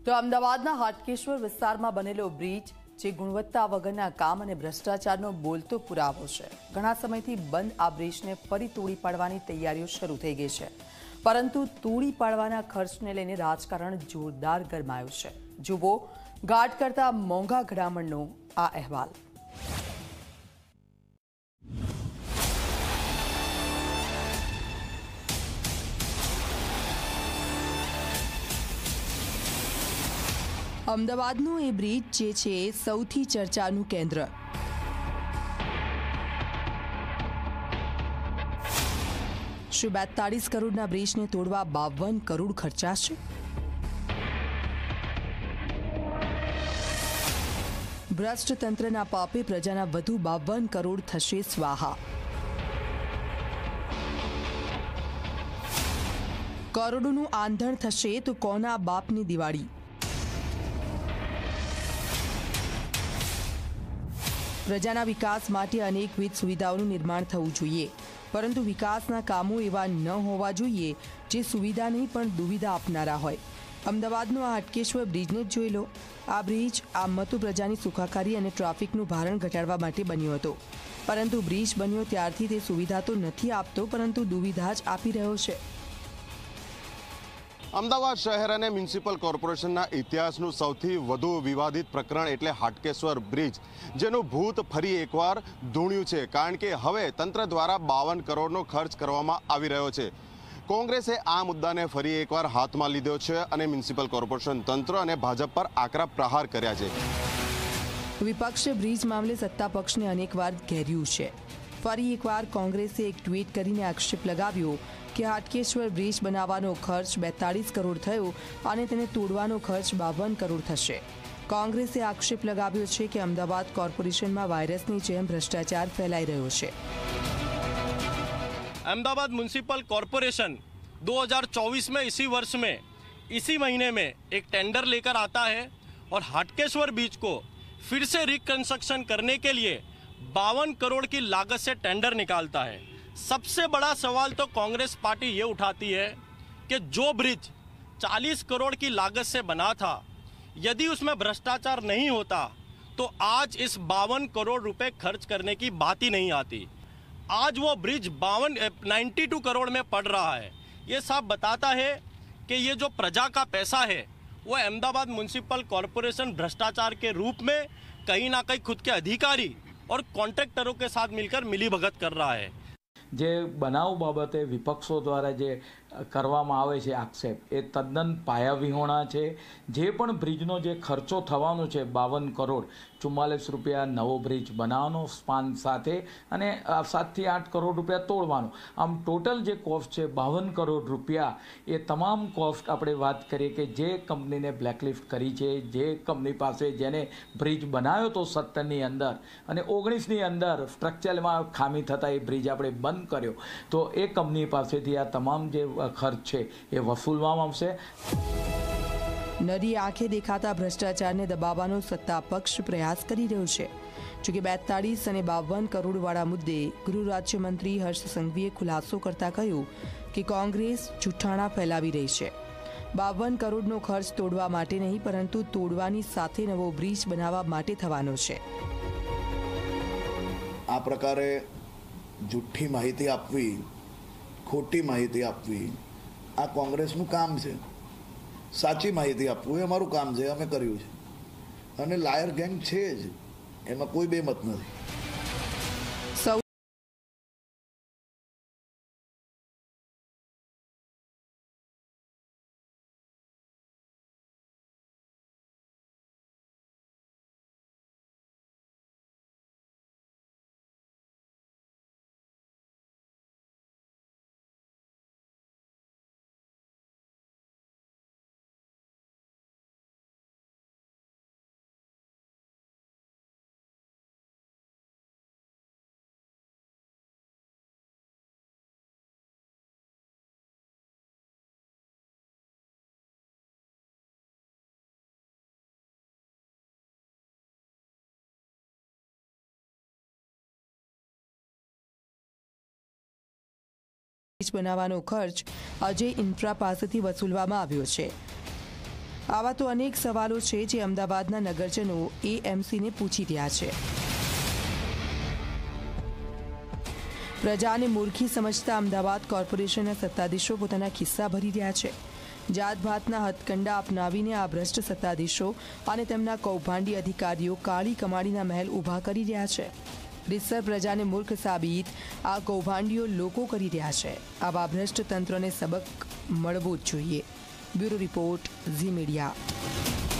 તો અમદાવાદના હાટકેશ્વર વિસ્તારમાં બનેલો બ્રિજ જે ગુણવત્તા વગરના કામ અને ભ્રષ્ટાચારનો બોલતો પુરાવો છે। ઘણા સમયથી બંધ આ બ્રિજને ફરી તોડી પાડવાની તૈયારીઓ શરૂ થઈ ગઈ છે, પરંતુ તોડી પાડવાના ખર્ચને લઈને રાજકારણ જોરદાર ગરમાયું છે। જુઓ ઘાટ કરતા મોંઘા ઘડામણનો આ અહેવાલ। અમદાવાદનો એ બ્રિજ જે છે સૌથી ચર્ચાનું કેન્દ્ર। શું 42 કરોડના બ્રિજને તોડવા 52 કરોડ ખર્ચાશે? ભ્રષ્ટ તંત્રના પાપે પ્રજાના વધુ 52 કરોડ થશે સ્વાહા। કરોડોનું આંધણ થશે તો કોના બાપની દિવાળી? પ્રજાના વિકાસ માટે અનેકવિધ સુવિધાઓનું નિર્માણ થવું જોઈએ, પરંતુ વિકાસના કામો એવા ન હોવા જોઈએ જે સુવિધા નહીં પણ દુવિધા આપનારા હોય। અમદાવાદનો આ હાટકેશ્વર બ્રિજને જ જોઈ લો। આ બ્રિજ આમ તો પ્રજાની સુખાકારી અને ટ્રાફિકનું ભારણ ઘટાડવા માટે બન્યો હતો, પરંતુ બ્રિજ બન્યો ત્યારથી તે સુવિધા તો નથી આપતો, પરંતુ દુવિધા જ આપી રહ્યો છે। અમદાવાદ શહેર અને મ્યુનિસિપલ કોર્પોરેશનના ઇતિહાસનું સૌથી વધુ વિવાદિત પ્રકરણ એટલે હાટકેશ્વર બ્રિજ, જેનું ભૂત ફરી એકવાર ધૂણ્યું છે, કારણ કે હવે તંત્ર દ્વારા 52 કરોડનો ખર્ચ કરવામાં આવી રહ્યો છે। કોંગ્રેસે આ મુદ્દાને ફરી એકવાર હાથમાં લીધો છે અને મ્યુનિસિપલ કોર્પોરેશન તંત્ર અને ભાજપ પર આકરા પ્રહાર કર્યા છે। વિપક્ષે બ્રિજ મામલે સત્તા પક્ષને અનેકવાર ઘેર્યું છે। ફરી એકવાર કોંગ્રેસે એક ટ્વીટ કરીને આક્ષેપ લગાવ્યો કે હાટકેશ્વર બ્રિજ બનાવવાનો ખર્ચ 42 કરોડ થયો અને તેને તોડવાનો ખર્ચ 52 કરોડ થશે। કોંગ્રેસે આક્ષેપ લગાવ્યો છે કે અમદાવાદ કોર્પોરેશનમાં વાયરસની જેમ ભ્રષ્ટાચાર ફેલાઈ રહ્યો છે। अहमदाबाद म्यूनसिपल कॉरपोरेशन 2024 में इसी वर्ष में इसी महीने में एक टेंडर लेकर आता है और हाटकेश्वर ब्रिज को फिर से रिकंस्ट्रक्शन करने के लिए 52 करोड़ की लागत से टेंडर निकालता है। सबसे बड़ा सवाल तो कांग्रेस पार्टी ये उठाती है कि जो ब्रिज 40 करोड़ की लागत से बना था, यदि उसमें भ्रष्टाचार नहीं होता तो आज इस 52 करोड़ रुपए खर्च करने की बात ही नहीं आती। आज वो ब्रिज 92 करोड़ में पड़ रहा है। ये साफ बताता है कि ये जो प्रजा का पैसा है वो अहमदाबाद म्यूनसिपल कॉरपोरेशन भ्रष्टाचार के रूप में कहीं ना कहीं खुद के अधिकारी और कॉन्ट्रैक्टरों के साथ मिलकर मिलीभगत कर रहा है। જે બનાવ બાબતે વિપક્ષો દ્વારા જે કરવામાં આવે છે આક્ષેપ, એ તદ્દન પાયાવિહોણા છે। જે પણ બ્રિજનો જે ખર્ચો થવાનો છે 52 કરોડ 44 રૂપિયા નવો બ્રિજ બનાવવાનો સ્પાન સાથે અને 7 થી 8 કરોડ રૂપિયા તોડવાનો, આમ ટોટલ જે કોસ્ટ છે 52 કરોડ રૂપિયા। એ તમામ કોસ્ટ આપણે વાત કરીએ કે જે કંપનીને બ્લેકલિસ્ટ કરી છે, જે કંપની પાસે જેને બ્રિજ બનાવ્યો હતો 17ની અંદર અને 19ની અંદર સ્ટ્રક્ચરમાં ખામી થતાં એ બ્રિજ આપણે બંધ કર્યો, તો એ કંપની પાસેથી આ તમામ જે ખર્ચ છે એ વસૂલવામાં આવશે। નરી આંખે દેખાતા ભ્રષ્ટાચારને દબાવવાનો સત્તા પક્ષ પ્રયાસ કરી રહ્યો છે। જોકે 42 અને 52 કરોડવાળા મુદ્દે ગૃહ રાજ્યમંત્રી હર્ષ સંઘવીએ ખુલાસો કરતા કહ્યું કે કોંગ્રેસ જૂઠાણા ફેલાવી રહી છે। 52 કરોડનો ખર્ચ તોડવા માટે નહીં, પરંતુ તોડવાની સાથે નવો બ્રિજ બનાવવા માટે થવાનો છે। આ પ્રકારે જુઠ્ઠી માહિતી આપવી, ખોટી માહિતી આપવી આ કોંગ્રેસનું કામ છે। સાચી માહિતી આપવું એ અમારું કામ છે, અમે કર્યું છે અને લાયર ગેંગ છે જ, એમાં કોઈ બેમત નથી। બનાવવાનો ખર્ચ અજય ઇન્ફ્રા પાસેથી વસૂલવામાં આવ્યો છે। આવા તો અનેક સવાલો છે જે અમદાવાદના નગરજનો એએમસીને પૂછી રહ્યા છે. પ્રજાને મૂર્ખી સમજતા અમદાવાદ કોર્પોરેશનના સત્તાધીશો પોતાના ખિસ્સા ભરી રહ્યા છે. જાતભાતના હથકંડા અપનાવીને આ ભ્રષ્ટ સત્તાધીશો અને તેમના કૌભાંડી અધિકારીઓ કાળી કમાણીના મહેલ ઊભા કરી રહ્યા છે. રીતસર પ્રજાને મૂર્ખ સાબિત આ કૌભાંડીઓ લોકો કરી રહ્યા છે. આવા ભ્રષ્ટ તંત્રને સબક મળવો જ જોઈએ. Bureau report, Zee media.